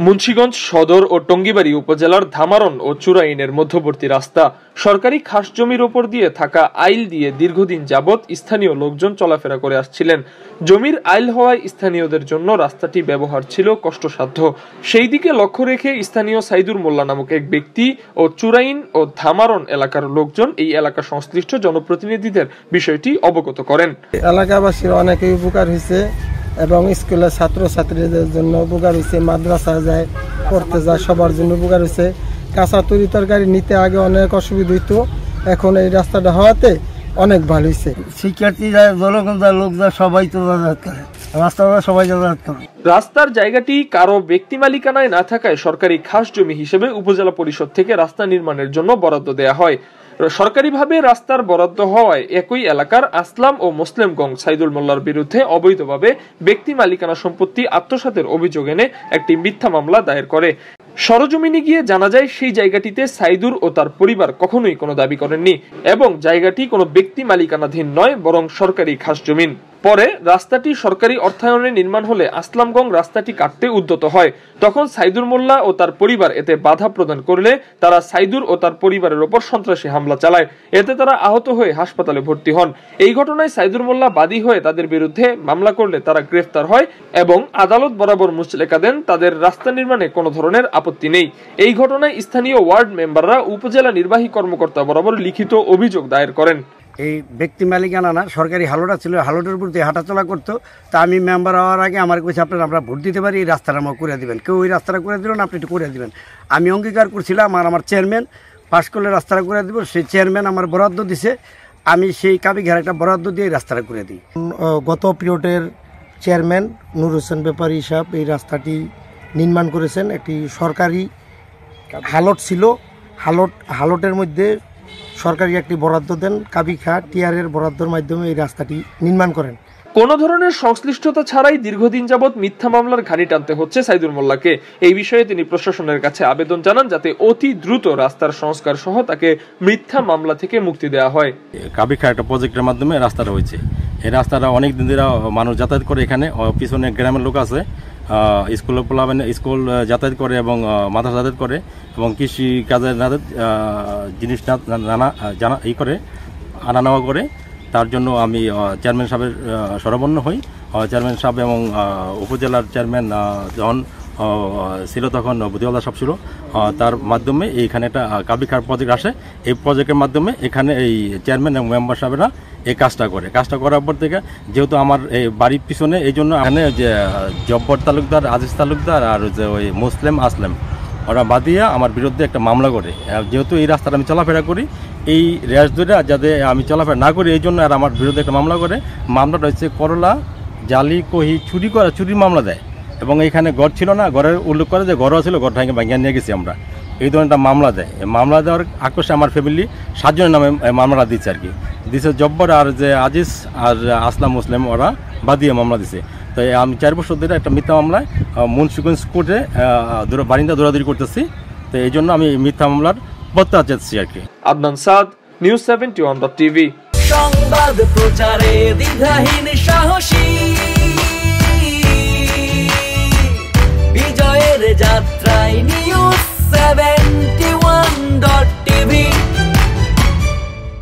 মুন্সিগঞ্জ সদর ও টঙ্গীবাড়ি উপজেলার ধামারণ ও চুরাইনের মধ্যবর্তী রাস্তা সরকারি খাস জমির ওপর দিয়ে থাকা আইল দিয়ে দীর্ঘদিন যাবৎ স্থানীয় লোকজন চলাফেরা করে আসছিলেন। জমির আইল হওয়ায় স্থানীয়দের জন্য রাস্তাটি ব্যবহার ছিল কষ্টসাধ্য। সেই দিকে লক্ষ্য রেখে স্থানীয় সাইদুর মোল্লা নামক এক ব্যক্তি ও চুরাইন ও ধামারণ এলাকার লোকজন এই এলাকা সংশ্লিষ্ট জনপ্রতিনিধিদের বিষয়টি অবগত করেন। এলাকাবাসীর অনেকেই উপকার হয়েছে এবং স্কুলের ছাত্রছাত্রীদের জন্য উপকার হয়েছে, মাদ্রাসা যায় পড়তে যায় সবার জন্য উপকার হয়েছে। কাঁচা তরি তরকারি নিতে আগে অনেক অসুবিধা হইতো, এখন এই রাস্তাটা হওয়াতে অনেক ভালো হয়েছে। শিক্ষার্থীরা লোকরা সবাই তো রাস্তাটা সবাই যাতায়াত করে। রাস্তার জায়গাটি কারো ব্যক্তি মালিকানায় না থাকায় সরকারি খাস জমি হিসেবে উপজেলা পরিষদ থেকে রাস্তা নির্মাণের জন্য বরাদ্দ দেয়া হয়। সরকারিভাবে রাস্তার বরাদ্দ হওয়ায় একই এলাকার আসলাম ও মুসলিমগঞ্জ সাইদুল মোল্লার বিরুদ্ধে অবৈধভাবে ব্যক্তি মালিকানা সম্পত্তি আত্মসাতের অভিযোগ এনে একটি মিথ্যা মামলা দায়ের করে। সরজমিনে গিয়ে জানা যায় সেই জায়গাটিতে সাইদুর ও তার পরিবার কখনোই কোনো দাবি করেননি এবং জায়গাটি কোনো ব্যক্তি মালিকানাধীন নয়, বরং সরকারি খাস জমিন। পরে রাস্তাটি সরকারি অর্থায়নে নির্মাণ হলে আসলামগঞ্জ রাস্তাটি কাটতে উদ্যত হয়। তখন সাইদুর মোল্লা ও তার পরিবার এতে বাধা প্রদান করলে তারা সাইদুর ও তার পরিবারের ওপর সন্ত্রাসী হামলা চালায়। এতে তারা আহত হয়ে হাসপাতালে ভর্তি হন। এই ঘটনায় সাইদুর মোল্লা বাদী হয়ে তাদের বিরুদ্ধে মামলা করলে তারা গ্রেফতার হয় এবং আদালত বরাবর মুচলেকা দেন তাদের রাস্তা নির্মাণে কোনো ধরনের আপত্তি নেই। এই ঘটনায় স্থানীয় ওয়ার্ড মেম্বাররা উপজেলা নির্বাহী কর্মকর্তা বরাবর লিখিত অভিযোগ দায়ের করেন। এই ব্যক্তি মালিকানা না, সরকারি হালোটা ছিল, হালোটার উপর দিয়ে হাঁটাচলা করতো। তা আমি মেম্বার হওয়ার আগে আমার কাছে আমরা ভোট দিতে পারি, এই রাস্তাটা আমার করে দেবেন। কেউ ওই রাস্তাটা করে দিল না, আপনি একটু করে দেবেন। আমি অঙ্গীকার করছিলাম আর আমার চেয়ারম্যান পাশ করলে রাস্তাটা করে দিব। সেই চেয়ারম্যান আমার বরাদ্দ দিছে, আমি সেই কাবিঘার একটা বরাদ্দ দিয়ে রাস্তাটা করে দিই। গত পিরিয়ডের চেয়ারম্যান নুর হোসেন ব্যাপারী সাহেব এই রাস্তাটি নির্মাণ করেছেন। একটি সরকারি হালট ছিল, হালটের মধ্যে সরকারি একটি বরাদ্দ দেন, কাবিখা টিআরের বরাদ্দের মাধ্যমে এই রাস্তাটি নির্মাণ করেন। কোন ধরনের সংশ্লিষ্টতা ছাড়াই দীর্ঘদিন যাবৎ মিথ্যা মামলার ঘানি টানতে হচ্ছে সাইদুর মোল্লাকে। এই বিষয়ে তিনি প্রশাসনের কাছে আবেদন জানান যাতে অতি দ্রুত রাস্তার সংস্কার সহ তাকে মিথ্যা মামলা থেকে মুক্তি দেওয়া হয়। কাবিখা একটা প্রজেক্টের মাধ্যমে রাস্তাটা হয়েছে। এই রাস্তাটা অনেক দিন ধরে মানুষ যাতায়াত করে, এখানে পিছনে গ্রামের লোক আছে, স্কুল যাতায়াত করে এবং মাদ্রাসা যাতায়াত করে এবং কৃষি কাজের জিনিস জানা করে আনা নেওয়া করে। তার জন্য আমি চেয়ারম্যান সাহেবের শরণাপন্ন হই। চেয়ারম্যান সাহেব এবং উপজেলার চেয়ারম্যান যখন ছিল তখন বুদ্ধিওয়ালা সাহেব ছিল, তার মাধ্যমে এইখানে একটা কাবিখার প্রজেক্ট আসে। এই প্রজেক্টের মাধ্যমে এখানে এই চেয়ারম্যান এবং মেম্বার সাহেবরা এই কাজটা করার পর থেকে, যেহেতু আমার এই বাড়ির পিছনে, এই জন্য এখানে যে জব্বর তালুকদার, আজিজ তালুকদার আর যে ওই মুসলিম আসলাম, ওরা বাদিয়া আমার বিরুদ্ধে একটা মামলা করে। যেহেতু এই রাস্তাটা আমি চলাফেরা করি, এই রেস ধরে যাতে আমি চলাফেরা না করি, এই জন্য আর আমার বিরুদ্ধে একটা মামলা করে। মামলাটা হচ্ছে করলা জালি কহি চুরির মামলা দেয় এবং এইখানে ঘর ছিল না, ঘরের উল্লেখ করে যে ঘরও ছিল, ঘরটা ভাঙিয়ে নিয়ে গেছি আমরা। এই ধরনের একটা মামলা দেয়। মামলা দেওয়ার আক্রোশে আমার ফ্যামিলি 7 জনের নামে মামলাটা দিচ্ছে আর কি। দিছে জব্বর আর যে আজিজ আর আসলাম মুসলিম, ওরা বাদিয়ে মামলা দিছে। তো আমি 4 বছর ধরে একটা মিথ্যা মামলায় মুন্সিগঞ্জ কোর্টে বারিন্দা দৌড়াদৌড়ি করতেছি। তো এই জন্য আমি মিথ্যা মামলার প্রত্যাহার চাচ্ছি আর কি। Adnan Saad, news 71.tv। সংবাদ প্রচারে দ্বিধাহীন সাহসী, বিজয়ের যাত্রায় নিউজ 7।